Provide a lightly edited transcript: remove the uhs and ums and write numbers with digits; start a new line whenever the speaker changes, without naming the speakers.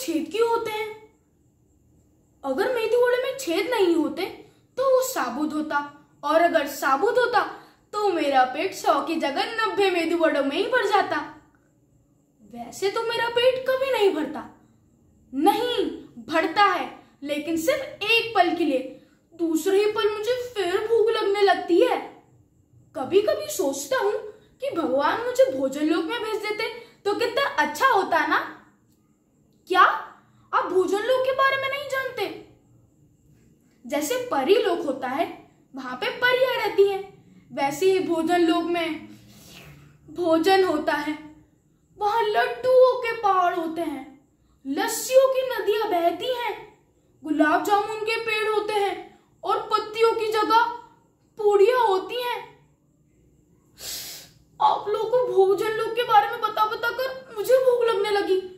छेद क्यों होते हैं? अगर मेदू वड़े में छेद नहीं होते तो वो साबुत होता, और अगर साबुत होता तो मेरा पेट 100 की जगह 90 मेदू वड़ों में ही भर जाता। वैसे तो मेरा पेट कभी नहीं भरता, नहीं भरता है, लेकिन सिर्फ एक पल के लिए। दूसरे ही पल मुझे फिर भूख लगने लगती है। कभी कभी सोचता हूँ कि भगवान मुझे भोजन लोक में भेज देते तो कितना अच्छा होता ना। क्या आप भोजन लोक के बारे में नहीं जानते? जैसे परी लोक होता है, वहां पे परियां रहती हैं, वैसे ही भोजन लोक में भोजन होता है। वहां लड्डुओं के पहाड़ होते हैं, लस्सियों की नदियां बहती हैं, गुलाब जामुन के पेड़ होते हैं और पत्तियों की जगह पूड़ियां होती हैं। आप लोगों को भोजन लोक के बारे में बता बता कर मुझे भूख लगने लगी।